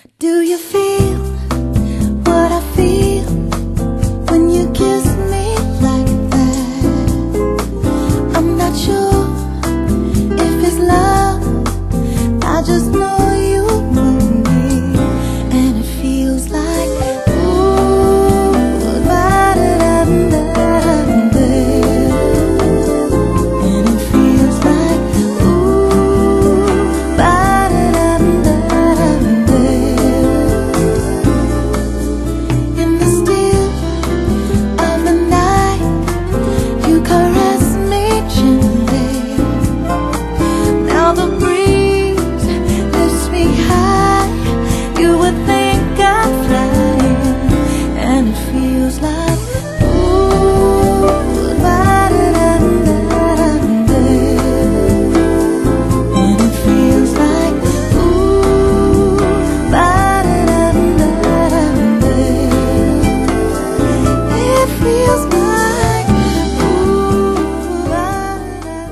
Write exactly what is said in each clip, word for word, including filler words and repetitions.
Do you feel what I feel when you kiss me like that? I'm not sure if it's love, I just know you want me, and it feels like ooh, ba-da-da-da-da-da, and it feels like ooh, ba-da-da-da-da-da. In the still of the night, you caress me gently. Now the breeze lifts me high, you would think I'm flying, and it feels like ooh, ba-da-da-da-da-da, and it feels like ooh, ba-da-da-da-da-da, it feels like ooh, ba-da-da-da-da.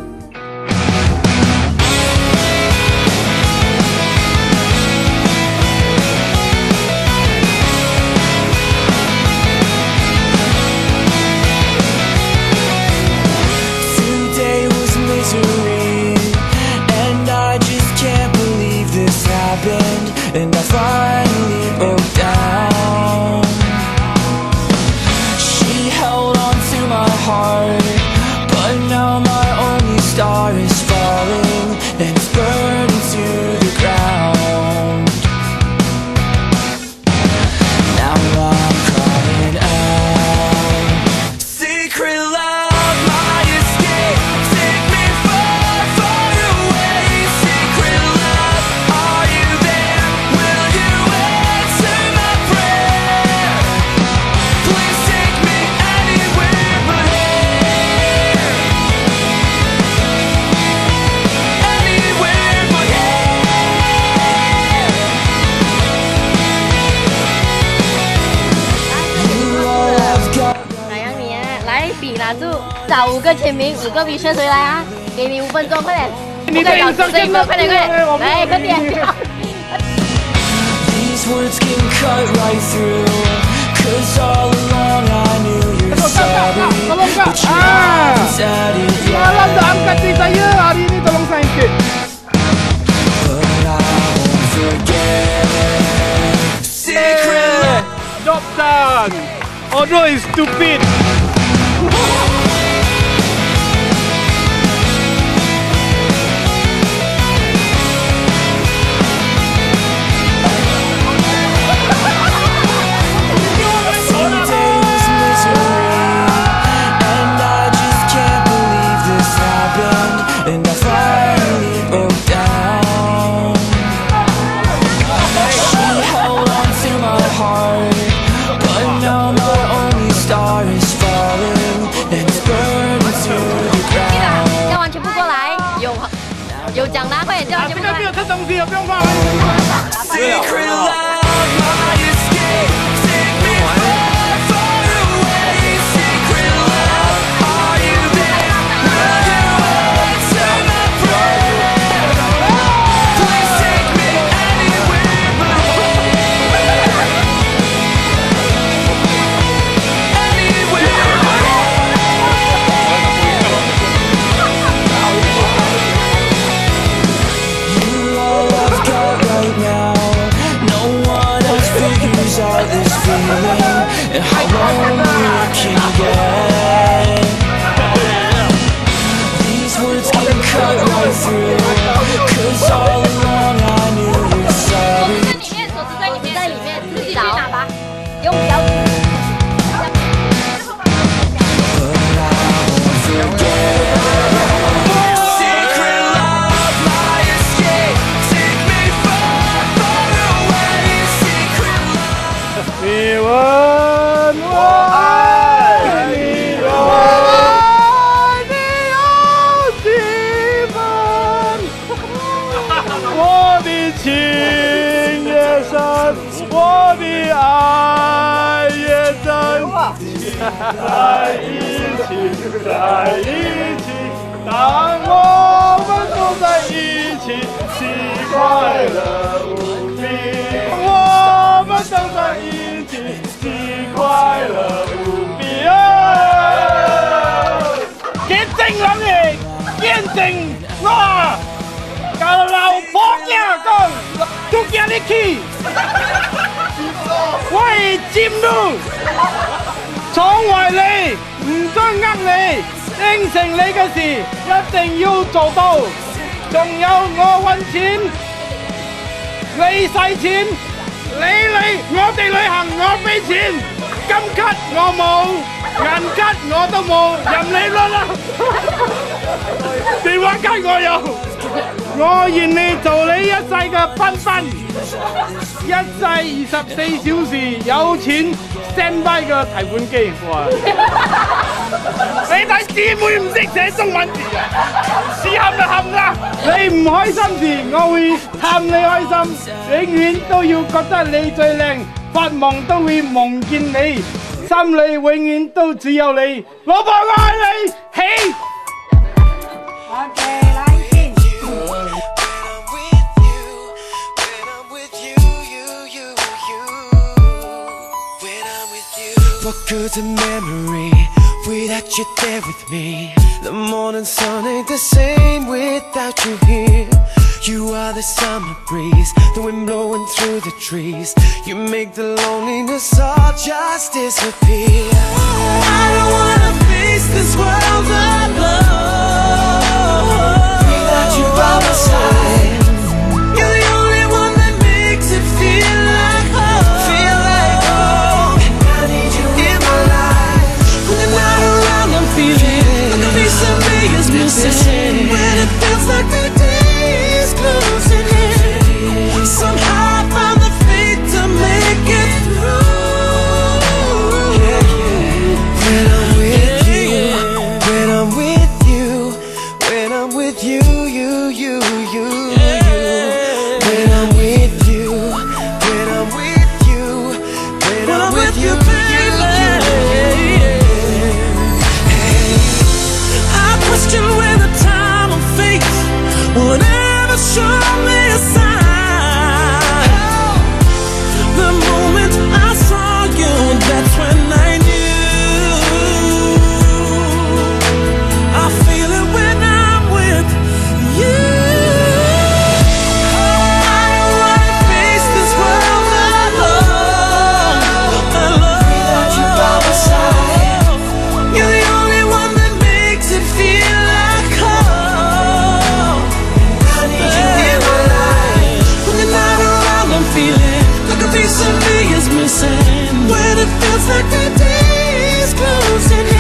Today was misery, and I just can't believe this happened. And I finally broke down. She held on to my heart, but now my only star is falling, and it's burning to the ground. Now I'm crying out. Secret love, my escape, take me far, far away. Secret love, are you there? Will you answer my prayer? Please take me anywhere but here. Anywhere but here. You all I've got. 来让你来笔拿住，找五个签名，五个 vision 谁来啊？给你五分钟，快点！ 你的影上线了， 快点快点，来快点！ These words can cut right through, 'cause all along I knew you're sorry, but you haven't said it Malam dah yet. angkat di saya, hari ini tolong saya sikit. But I won't forget. Secret love. Job done. Audra is stupid. Today was misery, and I just can't believe this happened. And I finally broke down. She held on to my heart, but now my only star is falling, and it's burning to the ground. 叫完全部过来，有有奖拿，快点叫完全部过来这个没。有吃东西，不用怕。 Secret love, my escape, take me far, far away. Secret love, are you there? Will you answer my prayer? Please take me anywhere but here. Anywhere but here. You all I've got right now. No one else figures out this feeling and how lonely it can get. These words can cut right through, 'cause all along I knew you're sorry. 手指在里面，手指在里面，自己去拿吧，用脚。 But I won't forget. Secret love, my escape, take me far, far away. Secret love. 你问我爱你，我爱你有几分？我的情也深，我的爱也真，在一起，在一起，当我们都在一起，其快乐无比。我你去，我係佔路，闖壞你，唔想呃你，應承你嘅事一定要做到。仲有我揾錢，你使錢，你嚟我哋旅行我俾錢，金卡我冇，銀卡我都冇，任你攞啦。電話卡我有，我願意做你一世嘅賓賓，一世二十四小時有錢 stand by 嘅提款機。哇！你睇姊妹唔識寫中文字啊，試冚就冚啦！你唔開心時，我會氹你開心，永遠都要覺得你最靚，發夢都會夢見你，心裏永遠都只有你，老婆我愛你，起！ OK， 來進。 What good's a memory without you there with me? The morning sun ain't the same without you here. You are the summer breeze, the wind blowing through the trees. You make the loneliness all just disappear. I don't wanna face this world alone without you by my side. You're the only one that makes it feel like home. Feel like home. I need you in my life. When you're not around, I'm feeling like a piece of me is missing. When it feels like the day is closing in, somehow I found the faith to make it through. Yeah, yeah. When I'm with you, when I'm with you, when I'm with you, you, you, you, you. When I'm with you, when I'm with you, when I'm with you, baby. I question when the time of fate will ever show me a sign. The moment I saw you, that's when I knew. I feel it when I'm with you. I don't wanna face this world alone, alone. Without you by my side, you're the only one that makes it feel like home. I need you in my life. When you're not around, I'm feeling like a piece of me is missing. When it feels like the day is closing in.